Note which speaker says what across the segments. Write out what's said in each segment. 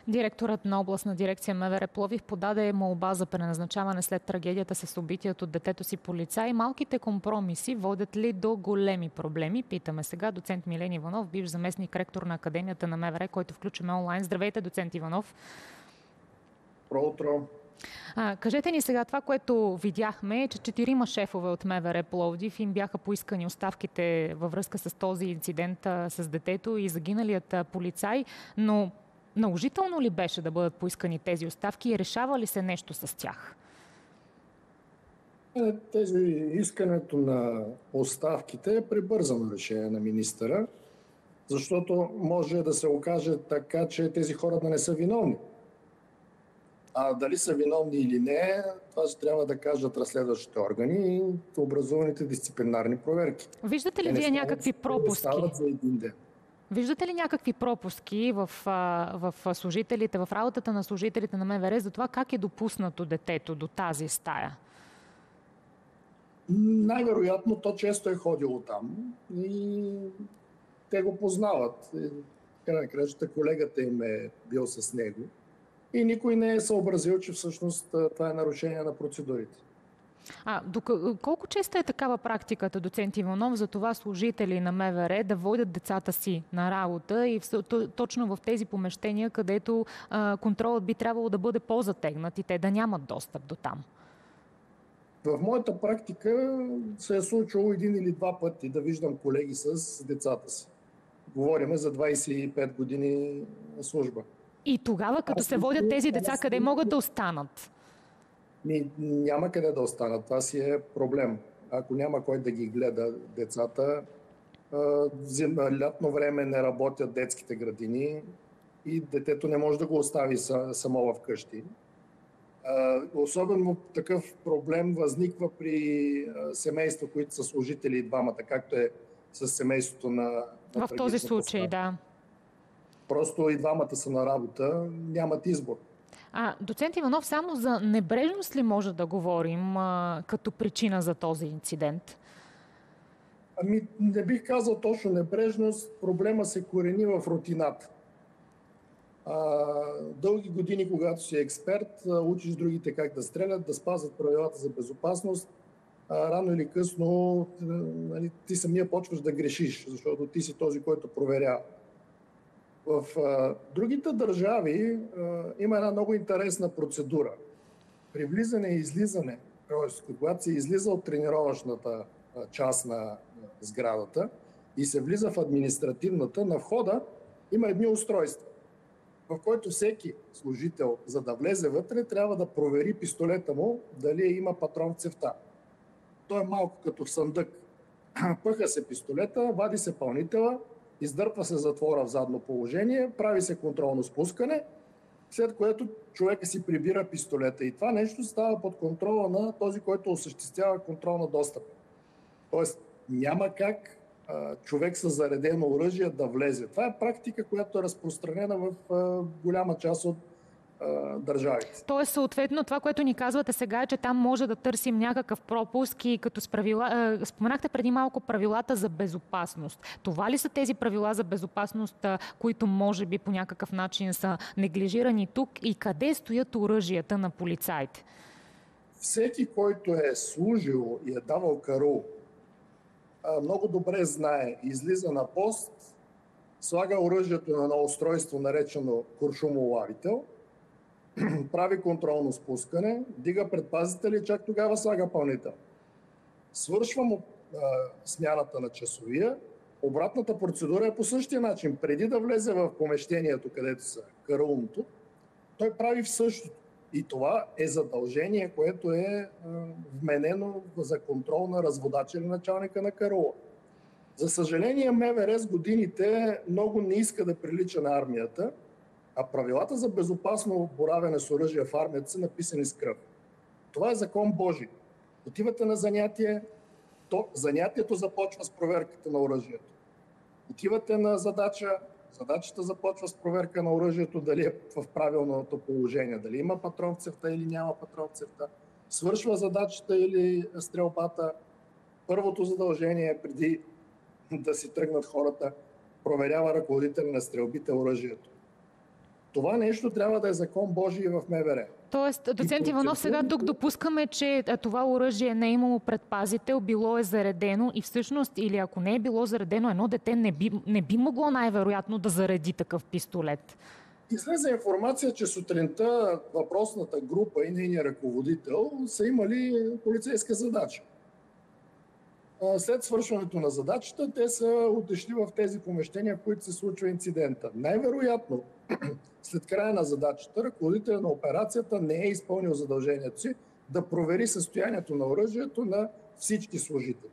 Speaker 1: Директорът на областна дирекция МВР Пловдив подаде молба за преназначаване след трагедията с убитият от детето си полицай. Малките компромиси водят ли до големи проблеми? Питаме сега доцент Милен Иванов, бивш заместник ректор на Академията на МВР, който включваме онлайн. Здравейте, доцент Иванов.
Speaker 2: Добро утро.
Speaker 1: Кажете ни сега, това, което видяхме, е, че 4 шефове от МВР Пловдив им бяха поискани оставките във връзка с този инцидент с детето и загиналият полицай, но наложително ли беше да бъдат поискани тези оставки и решава ли се нещо с тях?
Speaker 2: Искането на оставките е прибързано решение на министъра, защото може да се окаже така, че тези хора да не са виновни. А дали са виновни или не, това ще трябва да кажат разследващите органи и образуваните дисциплинарни проверки.
Speaker 1: Виждате ли вие някакви пропуски?
Speaker 2: За един ден.
Speaker 1: Виждате ли някакви пропуски в служителите, в работата на служителите на МВР за това как е допуснато детето до тази стая?
Speaker 2: Най-вероятно то често е ходило там и те го познават. Край на кращата колегата им е бил с него и никой не е съобразил, че всъщност това е нарушение на процедурите.
Speaker 1: Колко често е такава практиката, доцент Иванов, за това служители на МВР да водят децата си на работа и точно в тези помещения, където контролът би трябвало да бъде по-затегнат и те да нямат достъп до там?
Speaker 2: В моята практика се е случило 1 или 2 пъти да виждам колеги с децата си. Говориме за 25 години служба.
Speaker 1: И тогава, като се водят тези деца, къде могат да останат?
Speaker 2: Няма къде да останат. Това си е проблем. Ако няма кой да ги гледа децата, лятно време не работят детските градини и детето не може да го остави само вкъщи. Особено такъв проблем възниква при семейства, които са служители и двамата, както е с семейството на
Speaker 1: в този случай, да.
Speaker 2: Просто и двамата са на работа, нямат избор.
Speaker 1: Доцент Иванов, само за небрежност ли може да говорим като причина за този инцидент?
Speaker 2: Не бих казал точно небрежност. Проблема се корени в рутината. Дълги години, когато си експерт, учиш другите как да стрелят, да спазват правилата за безопасност, рано или късно ти самия почваш да грешиш, защото ти си този, който проверява. В другите държави има една много интересна процедура. При влизане и излизане, т.е. когато се излиза от тренировъчната част на сградата и се влиза в административната, на входа има едни устройства, в който всеки служител, за да влезе вътре, трябва да провери пистолета му дали има патрон в цевта. Той е малко като в съндък. Пъха се пистолета, вади се пълнителя, издърпва се затвора в задно положение, прави се контролно спускане, след което човека си прибира пистолета. И това нещо става под контрола на този, който осъществява контрол на достъп. Тоест няма как човек с заредено оръжие да влезе. Това е практика, която е разпространена в голяма част от държавите.
Speaker 1: Тоест, съответно, това, което ни казвате сега е, че там може да търсим някакъв пропуск и като споменахте преди малко правилата за безопасност. Това ли са тези правила за безопасност, които може би по някакъв начин са неглижирани тук и къде стоят оръжията на полицаите?
Speaker 2: Всеки, който е служил и е давал караул, много добре знае, излиза на пост, слага оръжието на едно устройство, наречено куршумолавител, прави контролно спускане, дига предпазителя и чак тогава слага пълнител. Свършва му смяната на часовия. Обратната процедура е по същия начин. Преди да влезе в помещението, където са караулното, той прави в същото. И това е задължение, което е вменено за контрол на разводача или началника на караула. За съжаление, МВР с годините много не иска да прилича на армията, а правилата за безопасно боравене с оръжие в армията са написани с кръв. Това е закон Божий. Отивате на занятие, занятието започва с проверката на оръжието. Отивате на задача, задачата започва с проверка на оръжието, дали е в правилното положение, дали има патрон в цевта или няма патрон в цевта. Свършва задачата или стрелбата. Първото задължение е преди да си тръгнат хората, проверява ръководителя на стрелбите оръжието. Това нещо трябва да е закон Божий в МВР.
Speaker 1: Тоест, доцент Иванов, сега тук допускаме, че това оръжие не е имало предпазител, било е заредено и всъщност, или ако не е било заредено, едно дете не би могло най-вероятно да зареди такъв пистолет.
Speaker 2: Излезе информация, че сутринта въпросната група и нейния ръководител са имали полицейска задача. След свършването на задачата, те са отишли в тези помещения, в които се случва инцидента. Най-вероятно, след края на задачата, ръководителят на операцията не е изпълнил задължението си да провери състоянието на оръжието на всички служители.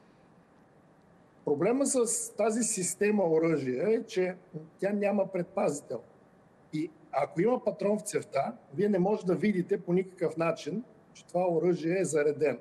Speaker 2: Проблема с тази система оръжие е, че тя няма предпазител. И ако има патрон в цевта, вие не може да видите по никакъв начин, че това оръжие е заредено.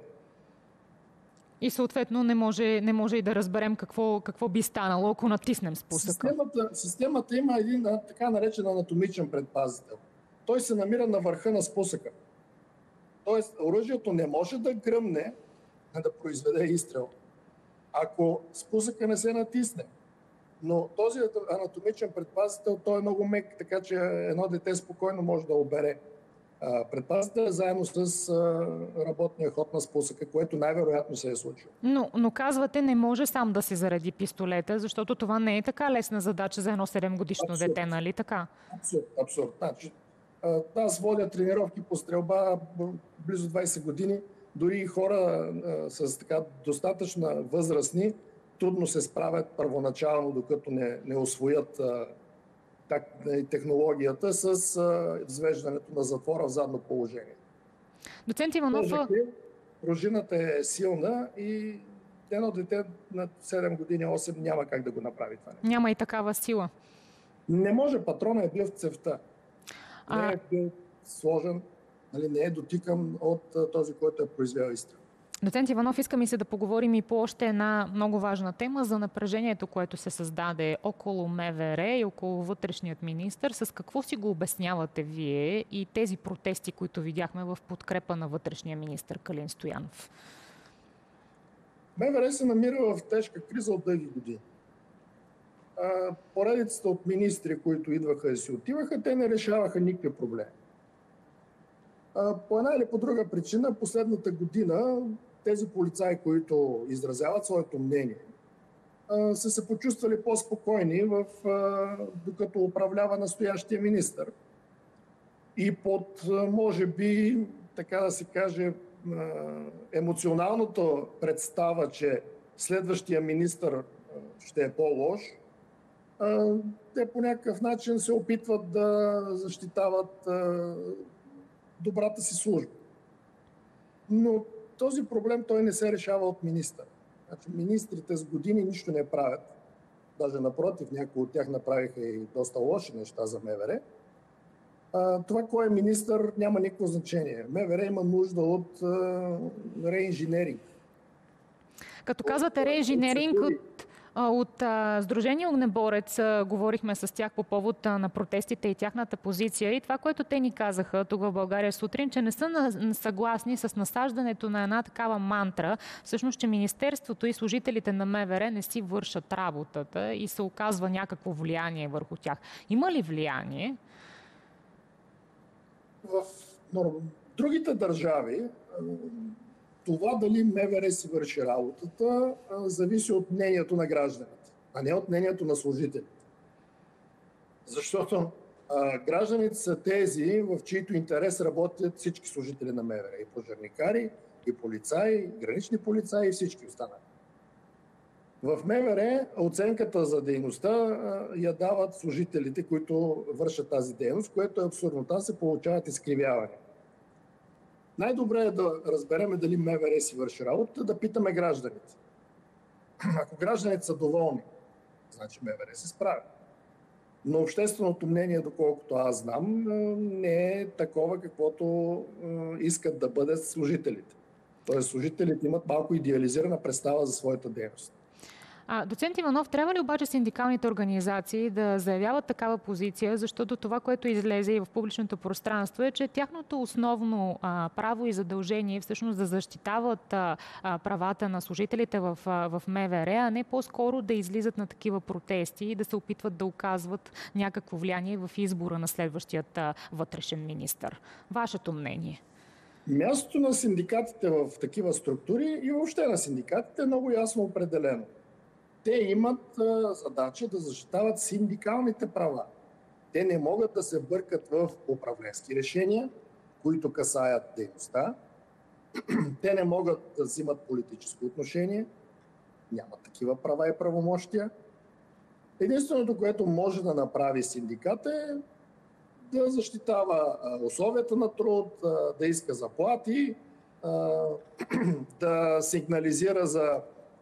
Speaker 1: И съответно не може и да разберем какво би станало, ако натиснем спусъка.
Speaker 2: Системата има един така наречен анатомичен предпазител. Той се намира на върха на спусъка. Тоест, оръжието не може да гръмне, да произведе изстрел, ако спусъка не се натисне. Но този анатомичен предпазител, той е много мек, така че едно дете спокойно може да обере предпазител заедно с работния ход на спусъка, което най-вероятно се е случило.
Speaker 1: Но казвате, не може сам да се зареди пистолета, защото това не е така лесна задача за едно 7-годишно дете, нали така?
Speaker 2: Абсурд. Значи, аз водя тренировки по стрелба близо 20 години. Дори и хора с така достатъчна възрастни трудно се справят първоначално, докато не усвоят технологията с извеждането на затвора в задно положение.
Speaker 1: Доцент Иванов...
Speaker 2: Пружината е силна и едно дете на 7 години, 8 няма как да го направи това.
Speaker 1: Няма и такава сила.
Speaker 2: Не може, патрона е бил в цевта. Не е бил сложен, не е дотикан от този, който е произвел изстрел.
Speaker 1: Доцент Иванов, иска ми се да поговорим и по още една много важна тема за напрежението, което се създаде около МВР и около вътрешният министър. С какво си го обяснявате вие и тези протести, които видяхме в подкрепа на вътрешния министър Калин Стоянов?
Speaker 2: МВР се намира в тежка криза от дълги години. Поредицата от министри, които идваха и си отиваха, те не решаваха никакви проблеми. По една или по друга причина, последната година тези полицаи, които изразяват своето мнение, са се почувствали по-спокойни, докато управлява настоящия министър. И под, може би, така да се каже, емоционалната представа, че следващия министър ще е по-лош, те по някакъв начин се опитват да защитават добрата си служба. Но този проблем той не се решава от министър. Значи, министрите с години нищо не правят. Даже напротив, някои от тях направиха и доста лоши неща за МВР. Това кой е министър няма никакво значение. МВР има нужда от реинженеринг.
Speaker 1: Като казвате реинженеринг, от Сдружение Огнеборец говорихме с тях по повод на протестите и тяхната позиция и това, което те ни казаха тук в България сутрин, че не са съгласни с насаждането на една такава мантра, всъщност, че Министерството и служителите на МВР не си вършат работата и се оказва някакво влияние върху тях. Има ли влияние?
Speaker 2: В другите държави това дали МВР си върши работата зависи от мнението на гражданите, а не от мнението на служителите. Защото гражданите са тези, в чието интерес работят всички служители на МВР. И пожарникари, и полицаи, и гранични полицаи, и всички останали. В МВР оценката за дейността я дават служителите, които вършат тази дейност, което е абсурдно. Там се получават изкривявания. Най-добре е да разбереме дали МВР си върши работа, да питаме гражданите. Ако гражданите са доволни, значи МВР се справя. Но общественото мнение, доколкото аз знам, не е такова, каквото искат да бъдат служителите. Тоест служителите имат малко идеализирана представа за своята дейност.
Speaker 1: Доцент Иванов, трябва ли обаче синдикалните организации да заявяват такава позиция, защото това, което излезе и в публичното пространство е, че тяхното основно право и задължение е всъщност да защитават правата на служителите в МВР, а не по-скоро да излизат на такива протести и да се опитват да оказват някакво влияние в избора на следващият вътрешен министър. Вашето мнение?
Speaker 2: Мястото на синдикатите в такива структури и въобще на синдикатите е много ясно определено. Те имат задача да защитават синдикалните права. Те не могат да се бъркат в управленски решения, които касаят дейността. Те не могат да взимат политическо отношение. Нямат такива права и правомощия. Единственото, което може да направи синдиката е да защитава условията на труд, да иска заплати, да сигнализира за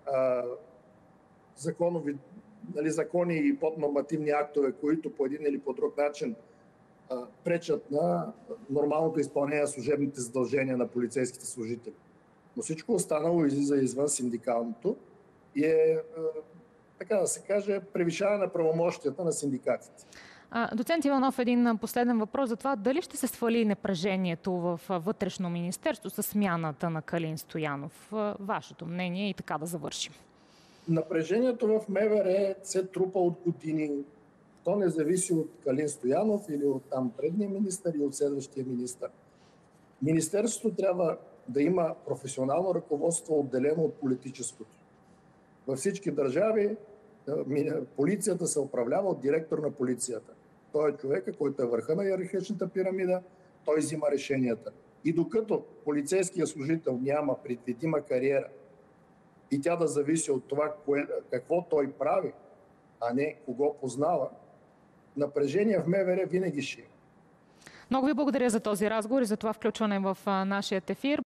Speaker 2: закони и поднормативни актове, които по един или по друг начин пречат на нормалното изпълнение на служебните задължения на полицейските служители. Но всичко останало излиза извън синдикалното и е, така да се каже, превишаване на правомощията на синдикатите.
Speaker 1: Доцент Иванов, един последен въпрос за това. Дали ще се свали напрежението в вътрешно министерство с смяната на Калин Стоянов? Вашето мнение и така да завършим.
Speaker 2: Напрежението в МВР се трупа от години. То не зависи от Калин Стоянов или от там предния министър и от следващия министър. Министерството трябва да има професионално ръководство, отделено от политическото. Във всички държави полицията се управлява от директор на полицията. Той е човека, който е върха на иерархичната пирамида, той взима решенията. И докато полицейският служител няма предвидима кариера и тя да зависи от това какво той прави, а не кого познава, напрежение в МВР винаги ще е.
Speaker 1: Много ви благодаря за този разговор и за това включване в нашия ефир.